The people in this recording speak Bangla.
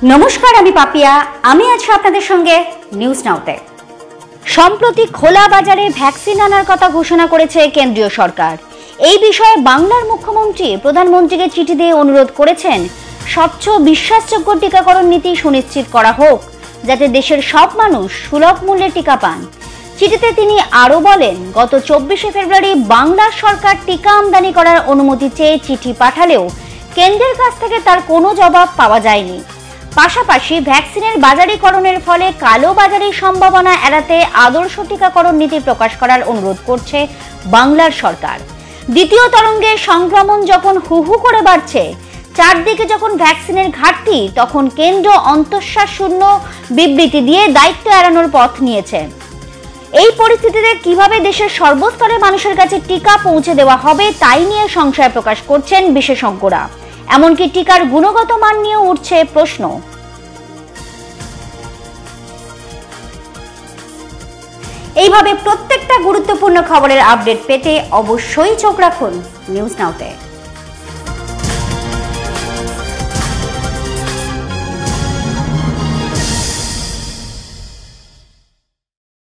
নমস্কার, আমি পাপিয়া। আমি আছি আপনাদের সঙ্গে নিউজ নাওতে। সম্প্রতি খোলা বাজারে ভ্যাকসিন আনার কথা ঘোষণা করেছে কেন্দ্রীয় সরকার। এই বিষয়ে বাংলার মুখ্যমন্ত্রী প্রধানমন্ত্রীকে চিঠি দিয়ে অনুরোধ করেছেন স্বচ্ছ বিশ্বাসযোগ্য টিকাকরণ নীতি সুনিশ্চিত করা হোক, যাতে দেশের সব মানুষ সুলভ মূল্যে টিকা পান। চিঠিতে তিনি আরও বলেন, গত 24শে ফেব্রুয়ারি বাংলার সরকার টিকা আমদানি করার অনুমতি চেয়ে চিঠি পাঠালেও কেন্দ্রের কাছ থেকে তার কোনো জবাব পাওয়া যায়নি। পাশাপাশি ভ্যাকসিনের বাজারীকরণের ফলে কালো বাজারের সম্ভাবনা এড়াতে আদর্শ টিকাকরণ নীতি প্রকাশ করার অনুরোধ করছে বাংলার সরকার। দ্বিতীয় তরঙ্গে সংক্রমণ যখন হু হু করে বাড়ছে, চারদিকে যখন ভ্যাকসিনের ঘাটতি, তখন কেন্দ্র অন্তঃশ্বাস শূন্য বিবৃতি দিয়ে দায়িত্ব এড়ানোর পথ নিয়েছে। এই পরিস্থিতিতে কিভাবে দেশের সর্বস্তরের মানুষের কাছে টিকা পৌঁছে দেওয়া হবে তাই নিয়ে সংশয় প্রকাশ করছেন বিশেষজ্ঞরা। এমনকি টিকার গুণগত মান নিয়ে উঠছে প্রশ্ন। এইভাবে প্রত্যেকটা গুরুত্বপূর্ণ খবরের আপডেট পেতে অবশ্যই চোখ রাখুন নিউজ নাওতে।